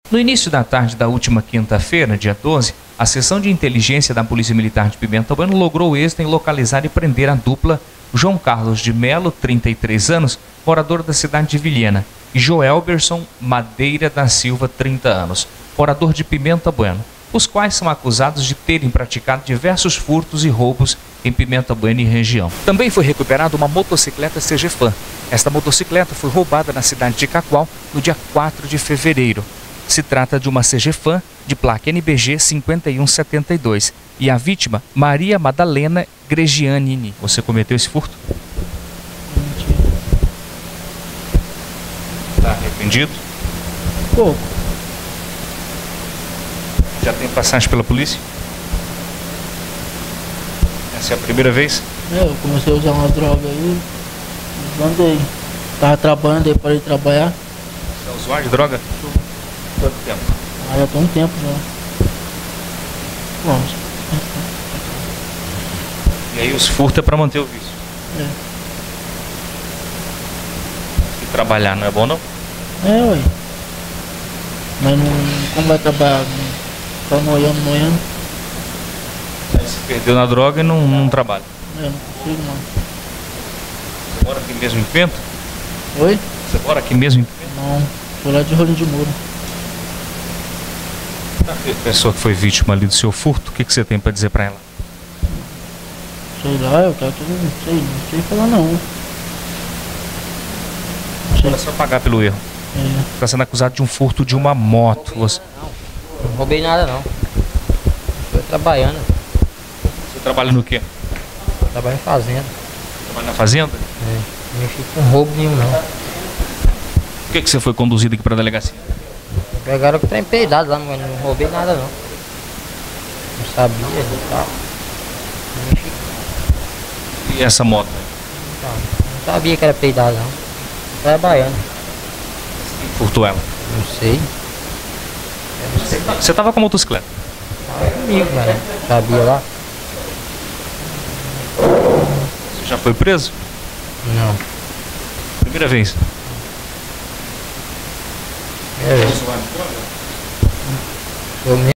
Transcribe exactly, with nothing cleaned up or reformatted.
No início da tarde da última quinta-feira, dia doze, a seção de inteligência da Polícia Militar de Pimenta Bueno logrou êxito em localizar e prender a dupla João Carlos de Melo, trinta e três anos, morador da cidade de Vilhena, e Joelberson Madeira da Silva, trinta anos, morador de Pimenta Bueno, os quais são acusados de terem praticado diversos furtos e roubos em Pimenta Bueno e região. Também foi recuperada uma motocicleta C G Fan. Esta motocicleta foi roubada na cidade de Cacoal no dia quatro de fevereiro. Se trata de uma C G Fan de placa N B G cinquenta e um setenta e dois e a vítima, Maria Madalena Gregianini. Você cometeu esse furto? Está arrependido? Pouco. Já tem passagem pela polícia? Essa é a primeira vez? É, eu comecei a usar uma droga aí, andei. Tava trabalhando, aí parei de trabalhar. Você é usuário de droga? Quanto tempo? Ah, já tem um tempo já. Bom. E aí os furtos é pra manter o vício? É. E trabalhar não é bom não? É, ué. Mas não, como vai trabalhar? Só noiando, noiando. Aí se perdeu na droga e não, não trabalha? É, não consigo não. Você mora aqui mesmo em Pimenta? Oi? Você mora aqui mesmo em Pimenta? Não, tô lá de Rolim de Muro. A pessoa que foi vítima ali do seu furto, o que, que você tem pra dizer pra ela? Sei lá, eu quero tudo, não sei, não sei falar não. Não sei. É só pagar pelo erro. É. Está sendo acusado de um furto de uma moto. Você, Não roubei nada não. Estou trabalhando. você trabalha no quê? Trabalho em fazenda. Trabalha na fazenda? É. Não mexi com roubo nenhum não. Por que, que você foi conduzido aqui pra delegacia? Pegaram que trem peidado lá, mas não roubei nada não. Não sabia e tal. Não mexi com E essa moto? tal. Não sabia que era peidado não. Trabalhando. Quem furtou ela? Não sei. Eu não sei. Você tava com a motocicleta? Tava comigo, né? Sabia lá? Você já foi preso? Não. Primeira vez? É, eu. Eu mesmo.